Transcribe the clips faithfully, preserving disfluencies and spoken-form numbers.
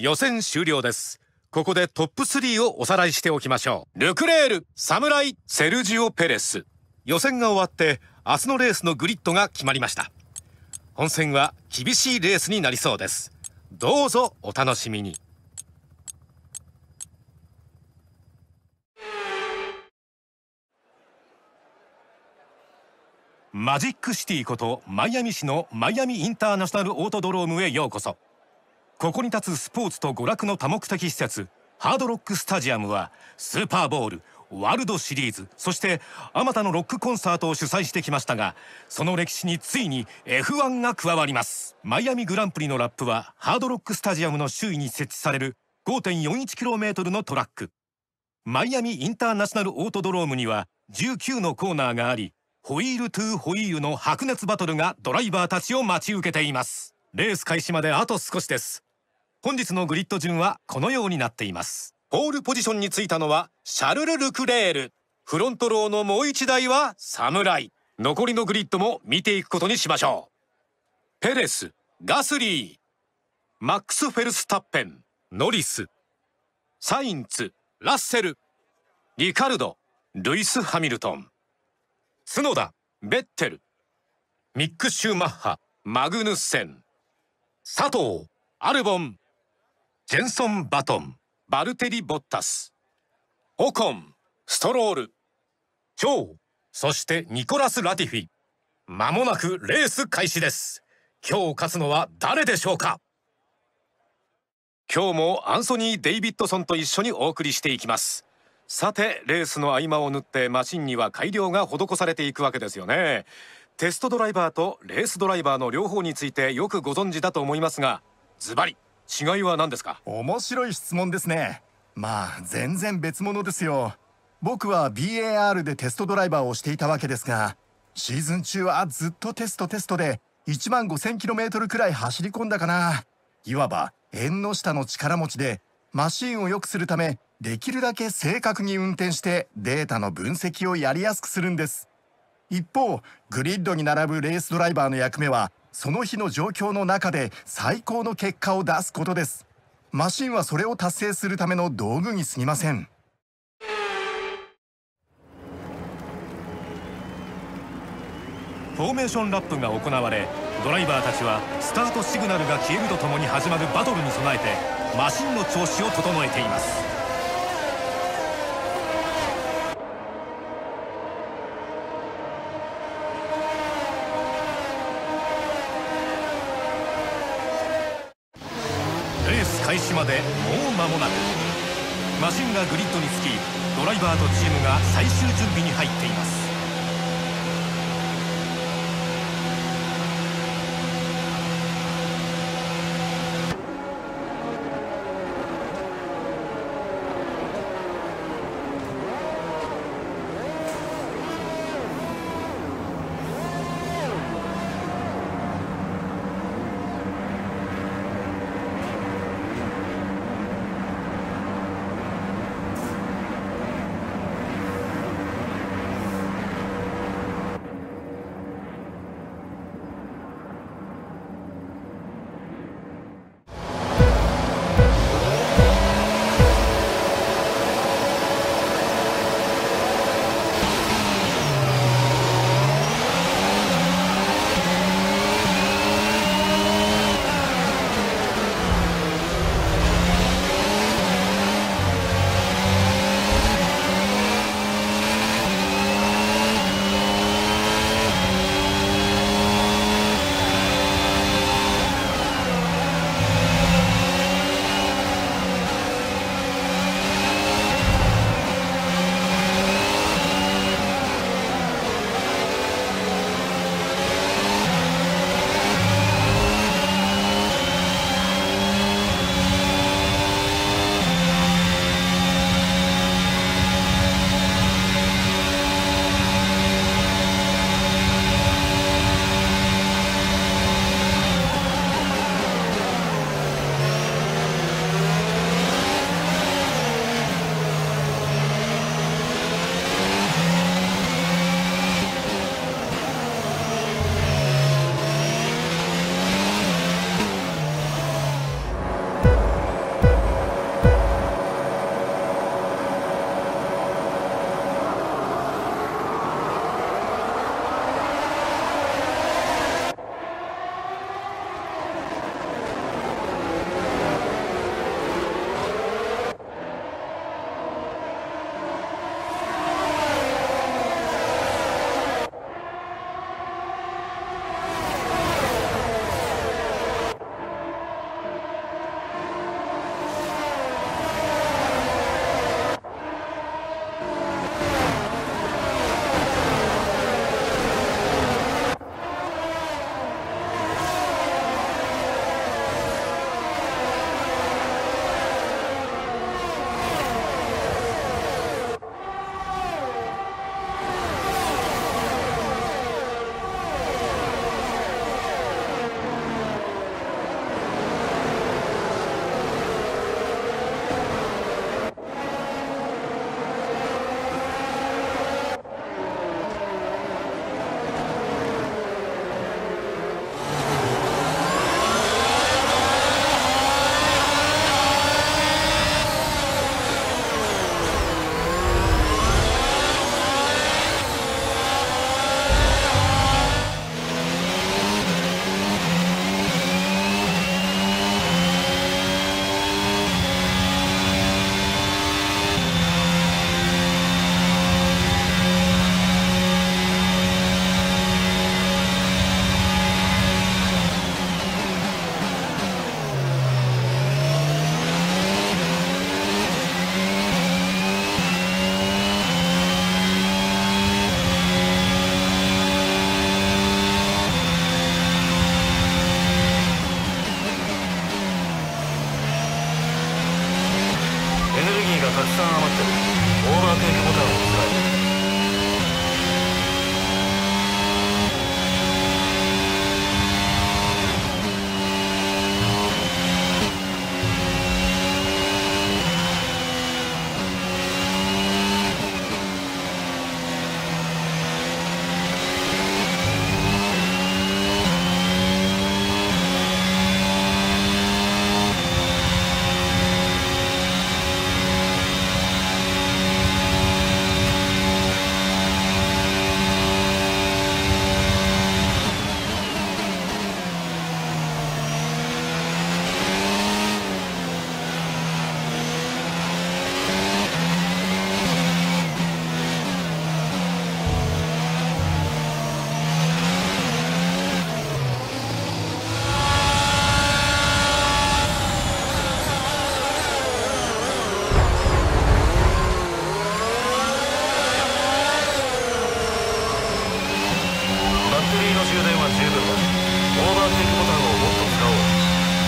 予選終了です。ここでトップスリーをおさらいしておきましょう。ルクレール、サムライ、セルジオ・ペレス。予選が終わって明日のレースのグリッドが決まりました。本戦は厳しいレースになりそうです。どうぞお楽しみに。マジックシティことマイアミ市のマイアミインターナショナルオートドロームへようこそ。ここに立つスポーツと娯楽の多目的施設ハードロックスタジアムはスーパーボウル、ワールドシリーズ、そしてあまたのロックコンサートを主催してきましたが、その歴史についに エフワン が加わります。マイアミグランプリのラップはハードロックスタジアムの周囲に設置される ごてんよんいちキロメートル のトラック。マイアミインターナショナルオートドロームにはじゅうきゅうのコーナーがあり、ホイールトゥーホイールの白熱バトルがドライバーたちを待ち受けています。レース開始まであと少しです。本日のグリッド順はこのようになっています。ポールポジションについたのはシャルル・ルクレール。フロントローのもう一台はサムライ。残りのグリッドも見ていくことにしましょう。ペレス、ガスリー、マックス・フェルスタッペン、ノリス、サインツ、ラッセル、リカルド、ルイス・ハミルトン、角田、ベッテル、ミック・シューマッハ、マグヌッセン、佐藤、アルボン、ジェンソン・バトン、バルテリ・ボッタス、オコン、ストロール、チョウ、そしてニコラス・ラティフィ。間もなくレース開始です。今日勝つのは誰でしょうか。今日もアンソニー・デイビッドソンと一緒にお送りしていきます。さて、レースの合間を縫ってマシンには改良が施されていくわけですよね。テストドライバーとレースドライバーの両方についてよくご存知だと思いますが、ズバリ違いは何ですか？ 面白い質問ですね。まあ全然別物ですよ。僕は ビーエーアール でテストドライバーをしていたわけですが、シーズン中はずっとテストテストでいちまんごせんキロメートルくらい走り込んだかな。いわば縁の下の力持ちで、マシンを良くするためできるだけ正確に運転してデータの分析をやりやすくするんです。一方、グリッドに並ぶレースドライバーの役目はその日の状況の中で最高の結果を出すことです。マシンはそれを達成するための道具に過ぎません。 フォーメーションラップが行われ、ドライバーたちはスタートシグナルが消えるとともに始まるバトルに備えてマシンの調子を整えています。レース開始までもう間もなく。マシンがグリッドにつき、ドライバーとチームが最終準備に入っています。 テリーの充電は十分だ。オーバーテイクボタンをもっと使おう。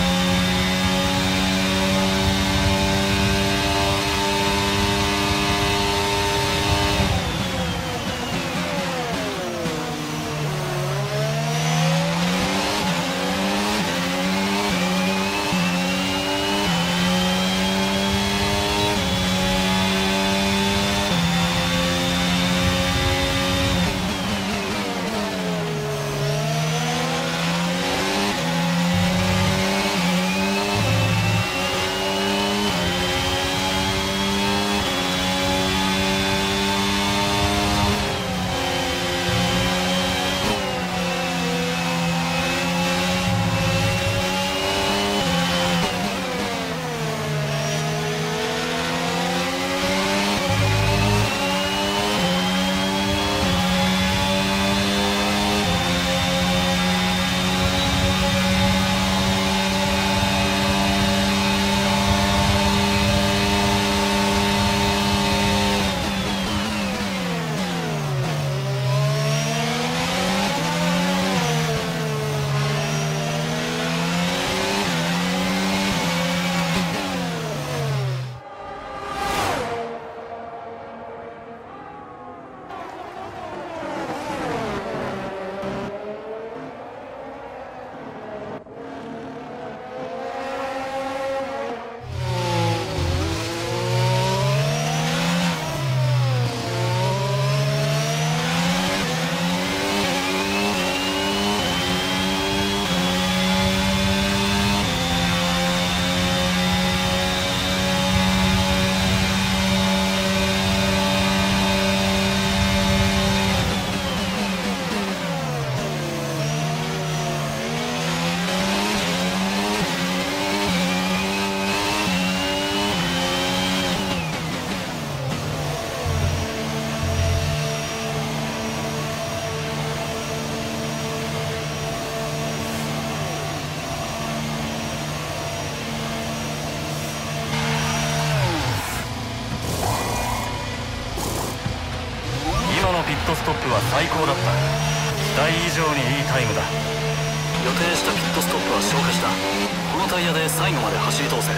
ピットストップは最高だった。期待以上にいいタイムだ。 予定したピットストップは消化した。このタイヤで最後まで走り通せ。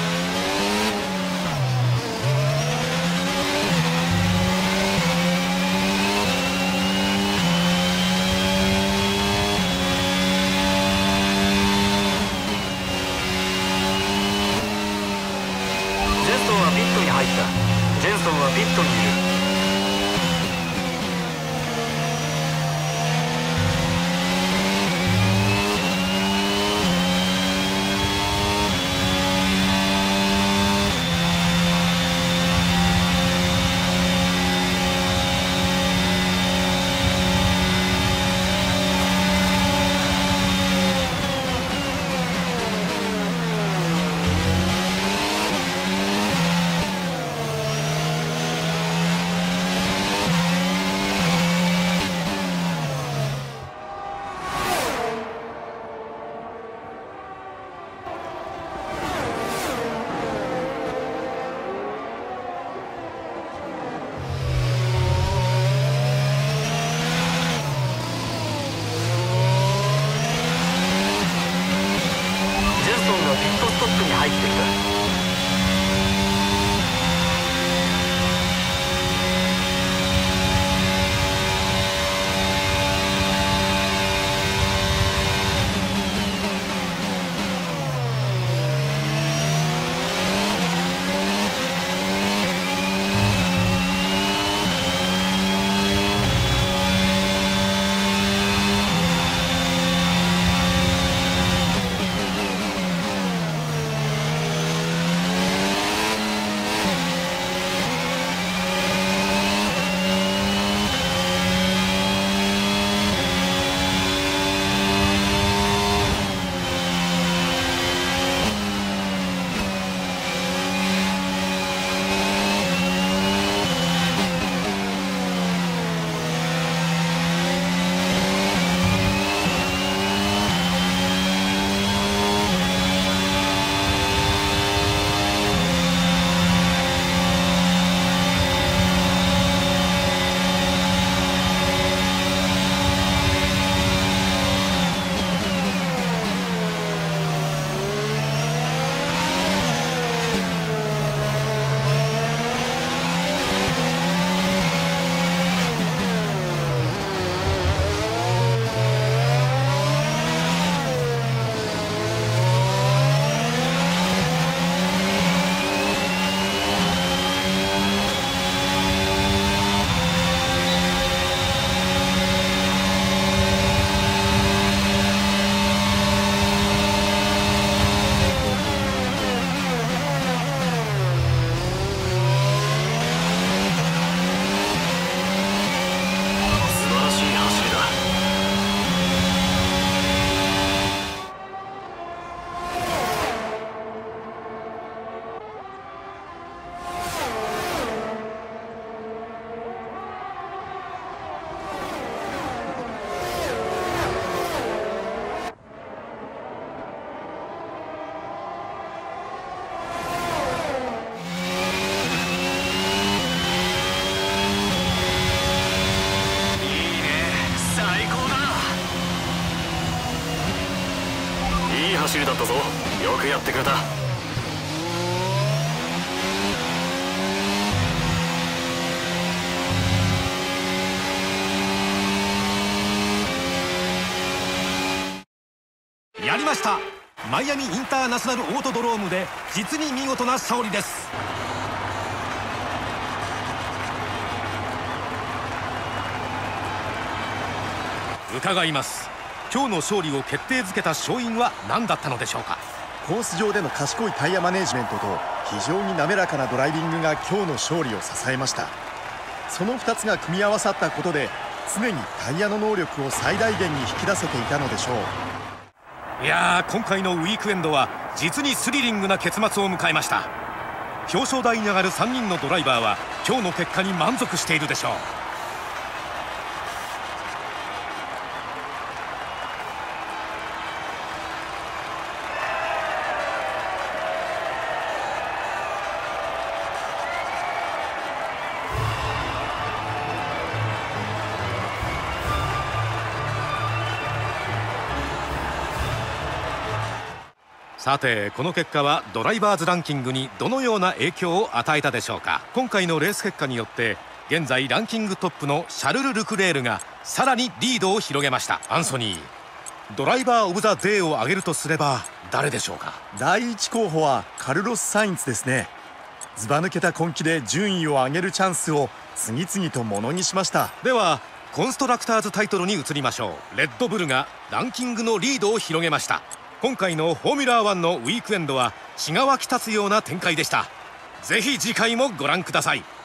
ジェストンはピットに入った。ジェンソンはピットにいる。 走りだったぞ。よくやってくれた。 やりました。マイアミインターナショナルオートドロームで実に見事な勝利です。伺います。今日の勝利を決定づけた勝因は何だったのでしょうか。 コース上での賢いタイヤマネジメントと非常に滑らかなドライビングが今日の勝利を支えました。そのふたつが組み合わさったことで常にタイヤの能力を最大限に引き出せていたのでしょう。 いやー、今回のウィークエンドは実にスリリングな結末を迎えました。表彰台に上がるさんにんのドライバーは今日の結果に満足しているでしょう。さて、この結果はドライバーズランキングにどのような影響を与えたでしょうか。今回のレース結果によって現在ランキングトップのシャルル・ルクレールがさらにリードを広げました。アンソニー、ドライバー・オブ・ザ・デーを挙げるとすれば誰でしょうか。 だいいち候補はカルロス・サインツですね。ずば抜けた根気で順位を上げるチャンスを次々とものにしました。 ではコンストラクターズタイトルに移りましょう。レッドブルがランキングのリードを広げました。今回のフォーミュラーワンのウィークエンドは血が沸き立つような展開でした。ぜひ次回もご覧ください。